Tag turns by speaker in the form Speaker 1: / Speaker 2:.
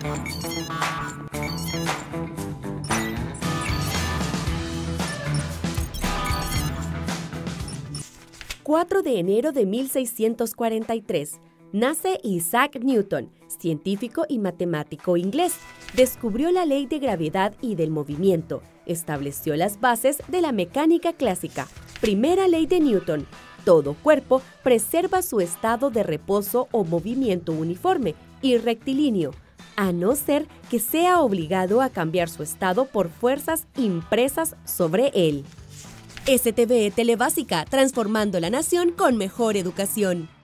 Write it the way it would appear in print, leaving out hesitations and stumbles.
Speaker 1: 4 de enero de 1643, nace Isaac Newton, científico y matemático inglés. Descubrió la ley de gravedad y del movimiento. Estableció las bases de la mecánica clásica. Primera ley de Newton: todo cuerpo preserva su estado de reposo o movimiento uniforme y rectilíneo, a no ser que sea obligado a cambiar su estado por fuerzas impresas sobre él. STV Telebásica, transformando la nación con mejor educación.